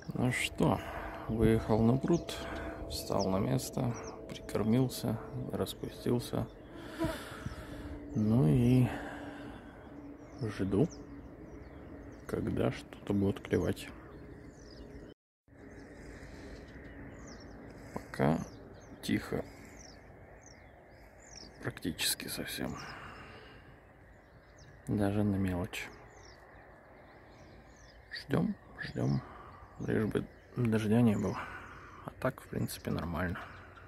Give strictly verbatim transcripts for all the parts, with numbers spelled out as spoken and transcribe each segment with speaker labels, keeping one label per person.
Speaker 1: Ну что, выехал на пруд, встал на место, прикормился, распустился. Ну и жду, когда что-то будет клевать. Пока тихо, практически совсем. Даже на мелочь. Ждем, ждем. Лишь бы дождя не было. А так, в принципе, нормально.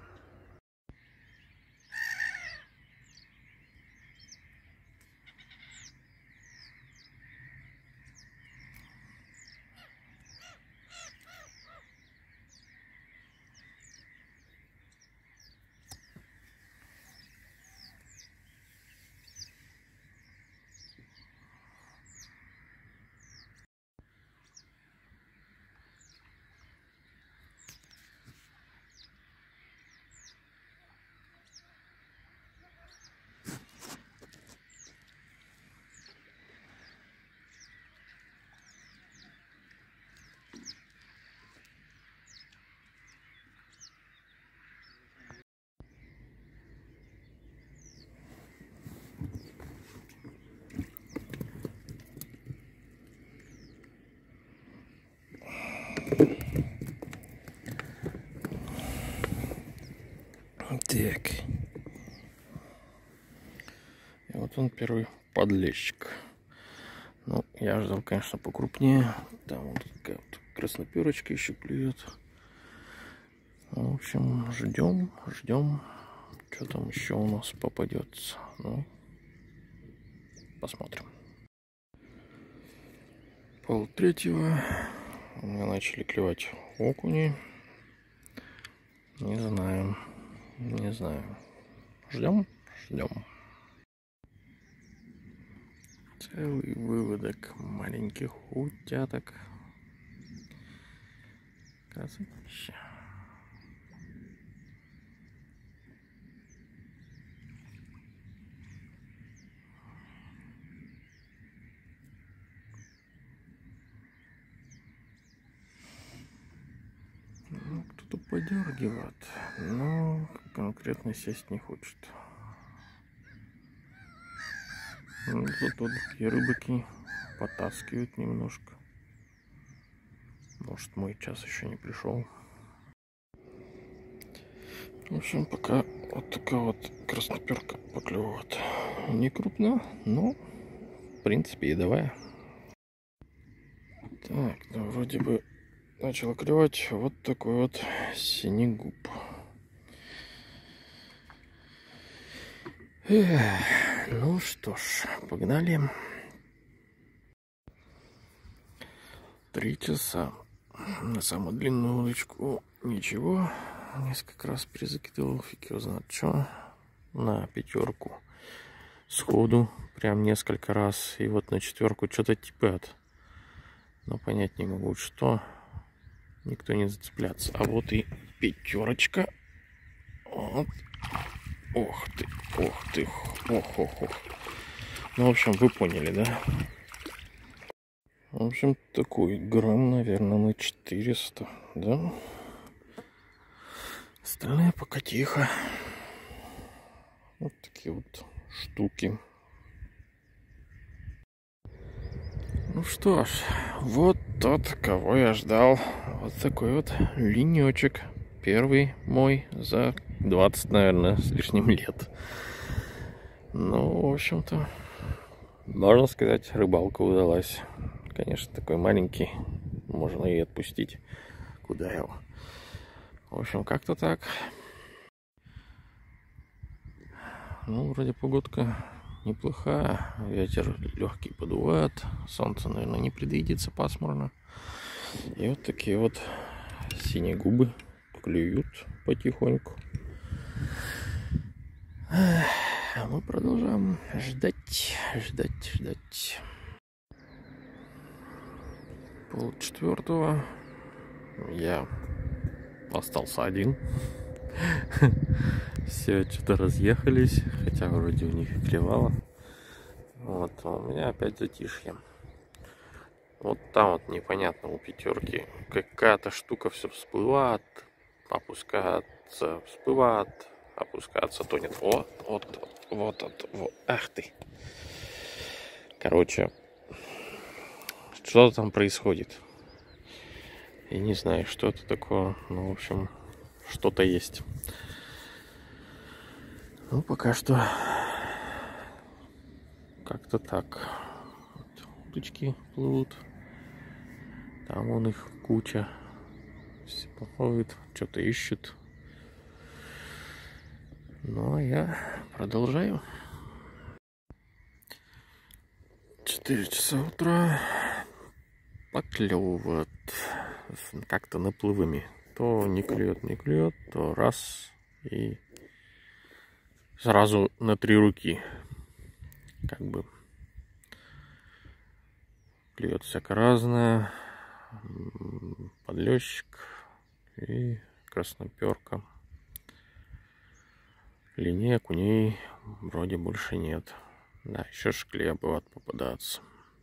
Speaker 1: Так. И вот он, первый подлещик. Ну, я ждал, конечно, покрупнее. Там вот такая вот красноперочка еще клюет. В общем, ждем, ждем. Что там еще у нас попадется. Ну, посмотрим. Пол третьего. У меня начали клевать окуни. Не знаю. Не знаю. Ждем, ждем. Целый выводок маленьких утяток. Красотища. Ну, кто-то подергивает, но конкретно сесть не хочет. Ну, зато такие рыбаки потаскивают немножко. Может, мой час еще не пришел. В общем, пока вот такая вот красноперка поклевывает. Не крупно, но в принципе едовая. Так, ну вроде бы начал клевать вот такой вот синегуб. Эх, ну что ж, погнали. Три часа. На самую длинную удочку ничего. Несколько раз перезакидывал, фиг его знает что. На пятерку сходу. Прям несколько раз. И вот на четверку что-то типят. Но понять не могу, что. Никто не зацепляться. А вот и пятерочка. Вот. Ох ты, ох ты, ох, ох, ох. Ну, в общем, вы поняли, да? В общем, такой грамм, наверное, на четыреста, да? Остальные пока тихо. Вот такие вот штуки. Ну что ж, вот тот, кого я ждал. Вот такой вот ленечек. Первый мой за двадцать, наверное, с лишним лет. Ну, в общем-то, можно сказать, рыбалка удалась. Конечно, такой маленький. Можно и отпустить. Куда его? В общем, как-то так. Ну, вроде погодка неплохая. Ветер легкий подувает. Солнце, наверное, не предвидится пасмурно. И вот такие вот синие губы клюют потихоньку. А мы продолжаем ждать, ждать, ждать. Пол четвертого. Я остался один. Все что-то разъехались, хотя вроде у них и клевало. Вот, а у меня опять затишье. Вот там вот непонятно у пятерки. Какая-то штука все всплывает, опускается, всплывает, опускается, тонет. Вот, вот, вот, вот, вот. Ах ты. Короче, что там происходит? Я не знаю, что это такое. Ну, в общем, что-то есть. Ну, пока что как-то так. Вот, удочки плывут. Там вон их куча. Все плавают, что-то ищут. Ну, а я продолжаю. четыре часа утра. Поклевывает. Как-то наплывами. То не клюет, не клюет, то раз и сразу на три руки. Как бы клюет всяко разное. Подлещик и красноперка. Линей, окуней вроде больше нет. Да, еще шклея бывает попадаться.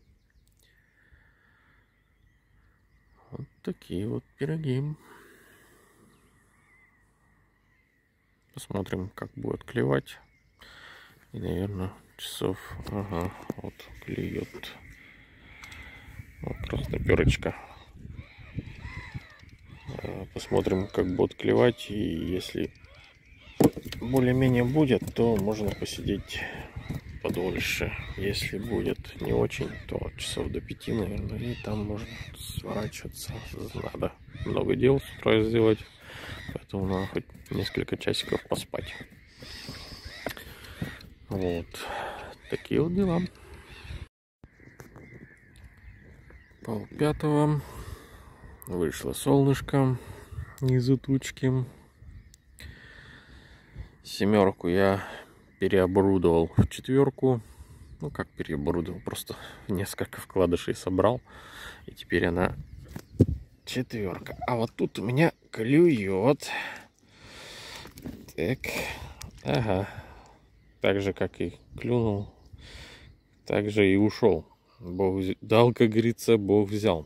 Speaker 1: Вот такие вот пироги. Посмотрим, как будет клевать. И, наверное, часов... Ага, вот клюет. Вот красноперочка. Посмотрим, как будет клевать. И если более-менее будет, то можно посидеть подольше. Если будет не очень, то часов до пяти, наверное, и там можно сворачиваться. Надо много дел с утра сделать, поэтому надо хоть несколько часиков поспать. Вот такие вот дела. Пол пятого. Вышло солнышко из-за тучки. Семерку я переоборудовал в четверку. Ну, как переоборудовал, просто несколько вкладышей собрал. И теперь она четверка. А вот тут у меня клюет. Так. Ага. Так же, как и клюнул, так же и ушел. Бог дал, как говорится, Бог взял.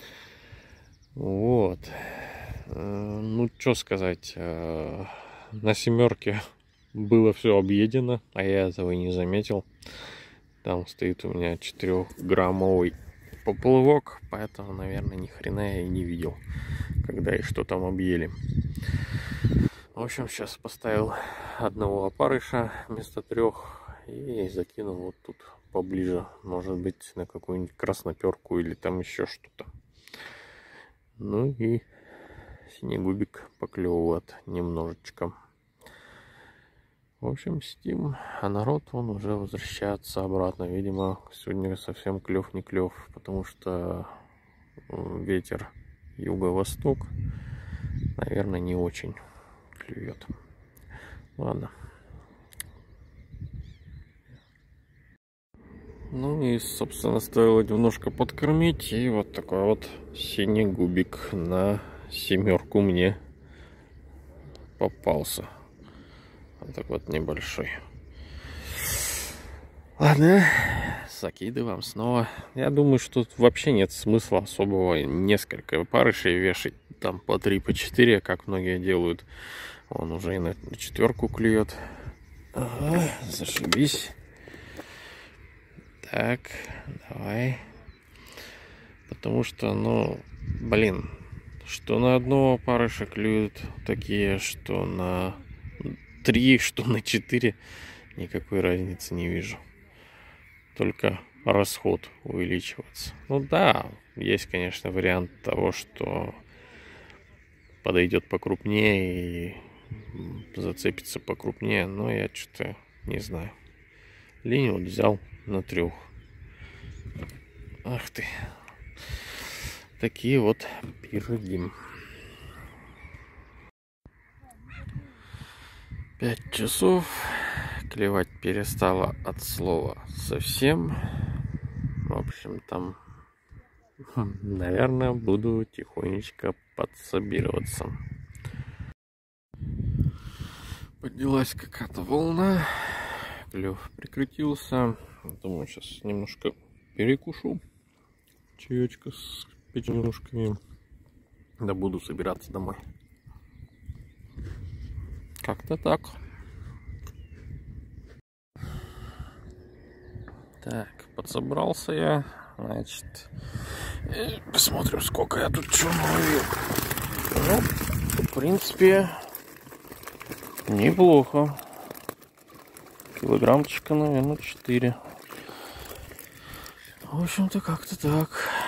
Speaker 1: Вот. Ну, что сказать. На семерке было все объедено, а я этого и не заметил. Там стоит у меня четырехграммовый поплывок, поэтому, наверное, ни хрена я и не видел, когда и что там объели. В общем, сейчас поставил одного опарыша вместо трех и закинул вот тут поближе, может быть, на какую-нибудь красноперку или там еще что-то. Ну и синегубик поклевывает немножечко. В общем, сидим, а народ он уже возвращается обратно. Видимо, сегодня совсем клев не клев, потому что ветер юго-восток, наверное, не очень клюет. Ладно. Ну и, собственно, стоило немножко подкормить, и вот такой вот синегубик на семерку мне попался. Вот так вот небольшой. Ладно, закидываем снова. Я думаю, что тут вообще нет смысла особого несколько опарышей вешать. Там по три, по четыре, как многие делают. Он уже и на четверку клюет. Ага, зашибись. Так, давай. Потому что, ну, блин, что на одного опарыша клюют такие, что на три, что на четыре, никакой разницы не вижу. Только расход увеличивается. Ну да, есть, конечно, вариант того, что подойдет покрупнее и зацепится покрупнее, но я что-то не знаю. Линию вот взял на трех. Ах ты. Такие вот пироги. Пять часов. Клевать перестала от слова совсем. В общем, там, наверное, буду тихонечко подсобироваться. Поднялась какая-то волна. Клев прекратился. Думаю, сейчас немножко перекушу. чаечка с печенюшками. Да буду собираться домой. Как-то так. Так, подсобрался я. Значит, посмотрим, сколько я тут чего наловил. Ну, в принципе, неплохо. Килограммчика, наверное, четыре. В общем-то, как-то так.